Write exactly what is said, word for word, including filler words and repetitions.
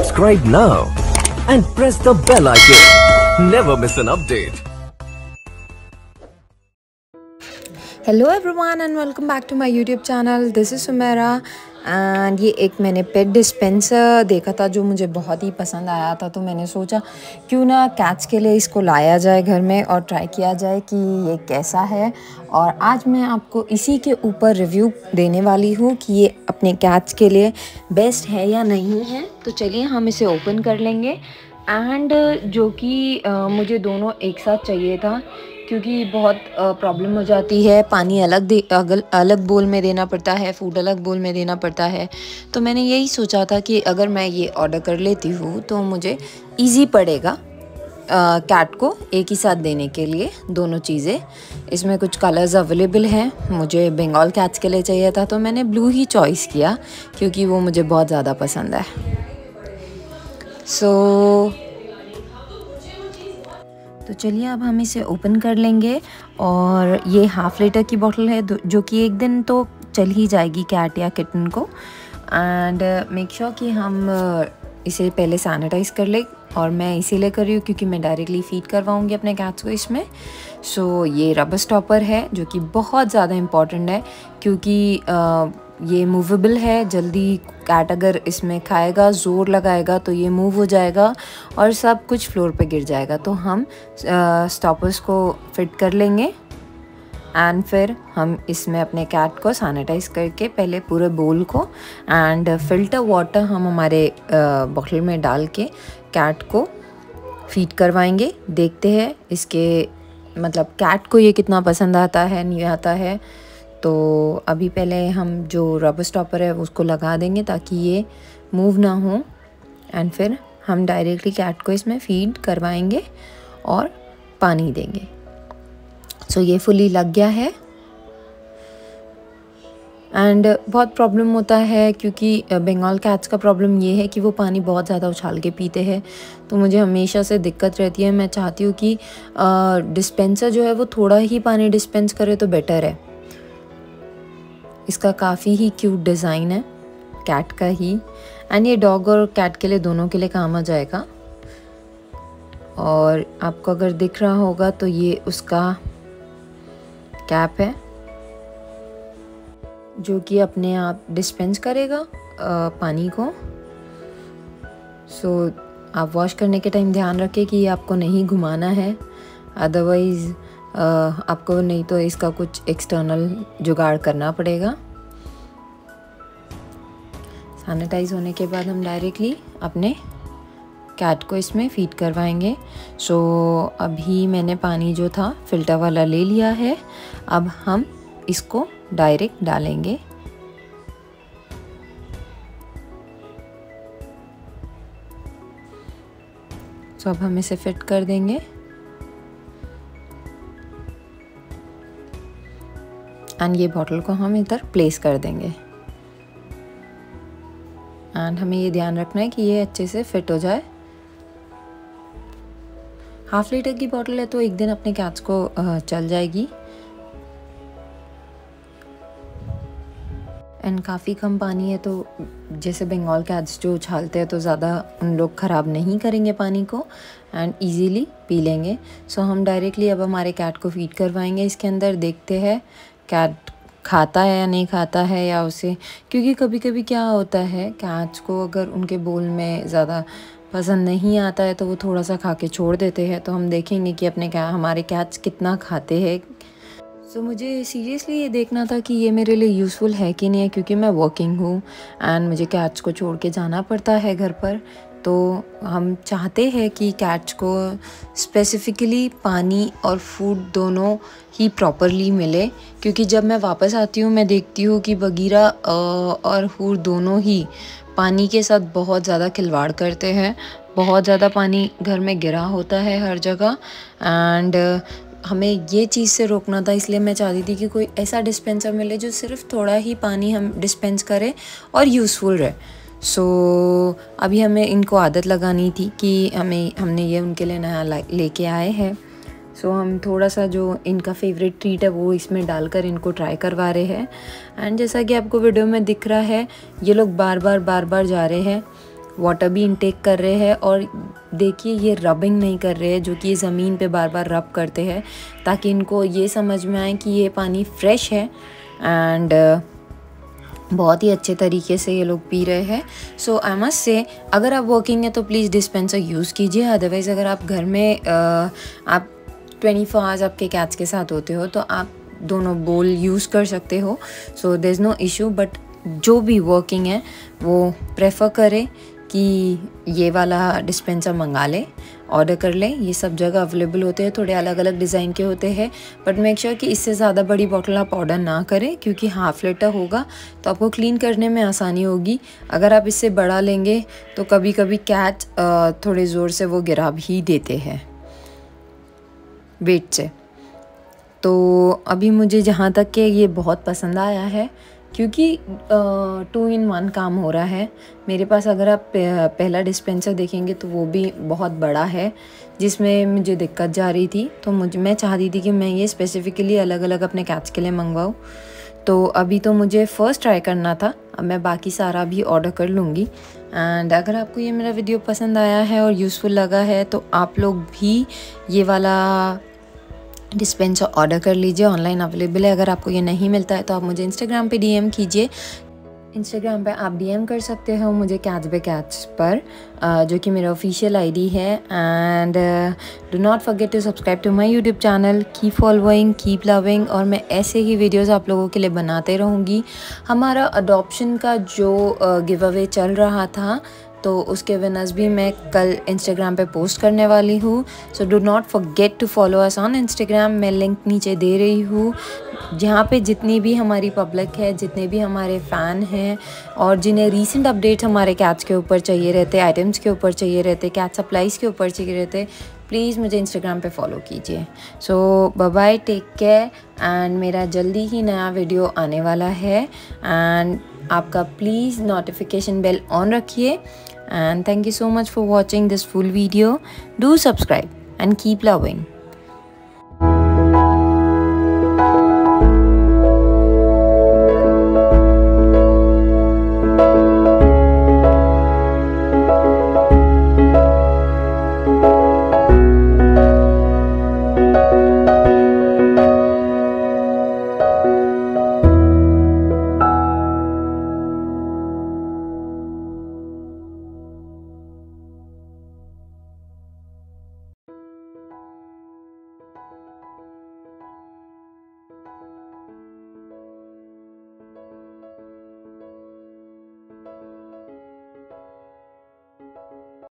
Subscribe now and press the bell icon. Never miss an update. Hello everyone and welcome back to my YouTube channel. This is Sumera and ये एक मैंने पेट dispenser देखा था जो मुझे बहुत ही पसंद आया था, तो मैंने सोचा क्यों ना कैट्स के लिए इसको लाया जाए घर में और ट्राई किया जाए कि ये कैसा है। और आज मैं आपको इसी के ऊपर रिव्यू देने वाली हूँ कि ये अपने कैट्स के लिए बेस्ट है या नहीं है। तो चलिए हम इसे ओपन कर लेंगे। एंड जो कि मुझे दोनों एक साथ चाहिए था क्योंकि बहुत प्रॉब्लम हो जाती है, पानी अलग दे अगल अलग बोल में देना पड़ता है, फूड अलग बोल में देना पड़ता है। तो मैंने यही सोचा था कि अगर मैं ये ऑर्डर कर लेती हूँ तो मुझे इजी पड़ेगा कैट को एक ही साथ देने के लिए दोनों चीज़ें। इसमें कुछ कलर्स अवेलेबल हैं, मुझे बंगाल कैट्स के लिए चाहिए था तो मैंने ब्लू ही चॉइस किया क्योंकि वो मुझे बहुत ज़्यादा पसंद है। सो so, तो चलिए अब हम इसे ओपन कर लेंगे। और ये हाफ़ लीटर की बोतल है जो कि एक दिन तो चल ही जाएगी कैट या किटन को। एंड मेक श्योर कि हम इसे पहले सैनिटाइज़ कर ले। और मैं इसीलिए कर रही हूँ क्योंकि मैं डायरेक्टली फीड करवाऊँगी अपने कैट्स को इसमें। सो so, ये रबर स्टॉपर है जो कि बहुत ज़्यादा इम्पॉर्टेंट है क्योंकि आ, ये मूवेबल है। जल्दी कैट अगर इसमें खाएगा, ज़ोर लगाएगा तो ये मूव हो जाएगा और सब कुछ फ्लोर पे गिर जाएगा। तो हम स्टॉपर्स को फिट कर लेंगे एंड फिर हम इसमें अपने कैट को सैनिटाइज़ करके पहले पूरे बोल को एंड फ़िल्टर वाटर हम हमारे बॉटल में डाल के कैट को फीड करवाएंगे। देखते हैं इसके मतलब कैट को ये कितना पसंद आता है नहीं आता है। तो अभी पहले हम जो रबर स्टॉपर है उसको लगा देंगे ताकि ये मूव ना हो एंड फिर हम डायरेक्टली कैट को इसमें फीड करवाएंगे और पानी देंगे। सो so, ये फुली लग गया है। एंड बहुत प्रॉब्लम होता है क्योंकि बंगाल कैट्स का प्रॉब्लम ये है कि वो पानी बहुत ज़्यादा उछाल के पीते हैं, तो मुझे हमेशा से दिक्कत रहती है। मैं चाहती हूँ कि डिस्पेंसर जो है वो थोड़ा ही पानी डिस्पेंस करे तो बेटर है। इसका काफ़ी ही क्यूट डिज़ाइन है कैट का ही एंड ये डॉग और कैट के लिए दोनों के लिए काम आ जाएगा। और आपको अगर दिख रहा होगा तो ये उसका कैप है जो कि अपने आप डिस्पेंस करेगा आ, पानी को। सो so, आप वॉश करने के टाइम ध्यान रखें कि ये आपको नहीं घुमाना है, अदरवाइज़ Uh, आपको नहीं तो इसका कुछ एक्सटर्नल जुगाड़ करना पड़ेगा। सैनिटाइज होने के बाद हम डायरेक्टली अपने कैट को इसमें फीड करवाएंगे। सो so, अभी मैंने पानी जो था फ़िल्टर वाला ले लिया है, अब हम इसको डायरेक्ट डालेंगे। सो so, अब हम इसे फिट कर देंगे एंड ये बॉटल को हम इधर प्लेस कर देंगे। एंड हमें ये ध्यान रखना है कि ये अच्छे से फिट हो जाए। हाफ लीटर की बॉटल है तो एक दिन अपने कैट्स को चल जाएगी। एंड काफ़ी कम पानी है तो जैसे बंगाल कैट्स जो उछालते हैं तो ज़्यादा उन लोग ख़राब नहीं करेंगे पानी को एंड इजीली पी लेंगे। सो so, हम डायरेक्टली अब हमारे कैट को फीड करवाएंगे इसके अंदर। देखते हैं कैट खाता है या नहीं खाता है, या उसे क्योंकि कभी कभी क्या होता है कैट्स को अगर उनके बोल में ज़्यादा पसंद नहीं आता है तो वो थोड़ा सा खा के छोड़ देते हैं। तो हम देखेंगे कि अपने क्या हमारे कैट्स कितना खाते हैं। सो so, मुझे सीरियसली ये देखना था कि ये मेरे लिए यूज़फुल है कि नहीं है क्योंकि मैं वर्किंग हूँ एंड मुझे कैट्स को छोड़ के जाना पड़ता है घर पर। तो हम चाहते हैं कि कैट्स को स्पेसिफ़िकली पानी और फूड दोनों ही प्रॉपरली मिले क्योंकि जब मैं वापस आती हूँ मैं देखती हूँ कि बगीरा और हूर दोनों ही पानी के साथ बहुत ज़्यादा खिलवाड़ करते हैं। बहुत ज़्यादा पानी घर में गिरा होता है हर जगह एंड हमें ये चीज़ से रोकना था। इसलिए मैं चाहती थी कि कोई ऐसा डिस्पेंसर मिले जो सिर्फ थोड़ा ही पानी हम डिस्पेंस करे और यूज़फुल रहे। सो so, अभी हमें इनको आदत लगानी थी कि हमें हमने ये उनके लिए नया लेके आए हैं। सो so, हम थोड़ा सा जो इनका फेवरेट ट्रीट है वो इसमें डालकर इनको ट्राई करवा रहे हैं। एंड जैसा कि आपको वीडियो में दिख रहा है ये लोग बार बार बार बार जा रहे हैं वाटर भी इनटेक कर रहे हैं। और देखिए ये रबिंग नहीं कर रहे हैं, जो कि ये ज़मीन पे बार बार रब करते हैं ताकि इनको ये समझ में आए कि ये पानी फ़्रेश है। एंड बहुत ही अच्छे तरीके से ये लोग पी रहे हैं। सो आई मस्ट से अगर आप वर्किंग है तो प्लीज़ डिस्पेंसर यूज़ कीजिए। अदरवाइज़ अगर आप घर में uh, आप ट्वेंटी फोर आवर्स आपके कैट्स के साथ होते हो तो आप दोनों बोल यूज़ कर सकते हो। So there is no issue. But जो भी वर्किंग है वो प्रेफर करें कि ये वाला डिस्पेंसर मंगा ले, ऑर्डर कर लें। ये सब जगह अवेलेबल होते हैं, थोड़े अलग अलग डिज़ाइन के होते हैं। बट मेक श्योर कि इससे ज़्यादा बड़ी बॉटल आप ऑर्डर ना करें, क्योंकि हाफ़ लीटर होगा तो आपको क्लीन करने में आसानी होगी। अगर आप इससे बड़ा लेंगे तो कभी कभी कैट थोड़े ज़ोर से वो गिरा भी देते हैं वेट से। तो अभी मुझे जहाँ तक कि ये बहुत पसंद आया है, क्योंकि टू इन वन काम हो रहा है मेरे पास। अगर आप पहला डिस्पेंसर देखेंगे तो वो भी बहुत बड़ा है, जिसमें मुझे दिक्कत जा रही थी। तो मुझे मैं चाहती थी कि मैं ये स्पेसिफ़िकली अलग अलग अपने कैट्स के लिए मंगवाऊँ। तो अभी तो मुझे फ़र्स्ट ट्राई करना था, अब मैं बाकी सारा भी ऑर्डर कर लूँगी। एंड अगर आपको ये मेरा वीडियो पसंद आया है और यूज़फुल लगा है तो आप लोग भी ये वाला डिस्पेंसर ऑर्डर कर लीजिए, ऑनलाइन अवेलेबल है। अगर आपको ये नहीं मिलता है तो आप मुझे इंस्टाग्राम पे डीएम कीजिए। इंस्टाग्राम पे आप डीएम कर सकते हो मुझे कैट्स बाय कैट्स पर, जो कि मेरा ऑफिशियल आईडी है। And do not forget to subscribe to my YouTube channel. Keep following, keep loving. और मैं ऐसे ही वीडियोस आप लोगों के लिए बनाते रहूँगी। हमारा अडॉप्शन का जो गिव अवे चल रहा था तो उसके विनर्स भी मैं कल इंस्टाग्राम पे पोस्ट करने वाली हूँ। So do not forget to follow us on Instagram. मैं लिंक नीचे दे रही हूँ, जहाँ पे जितनी भी हमारी पब्लिक है, जितने भी हमारे फ़ैन हैं और जिन्हें रीसेंट अपडेट्स हमारे कैट्स के ऊपर चाहिए रहते, आइटम्स के ऊपर चाहिए रहते, कैट सप्लाईज़ के ऊपर चाहिए रहते, प्लीज़ मुझे इंस्टाग्राम पे फॉलो कीजिए। So bye bye, take care. And मेरा जल्दी ही नया वीडियो आने वाला है। एंड आपका प्लीज़ नोटिफिकेशन बेल ऑन रखिए। And thank you so much for watching this full video. Do subscribe and keep loving.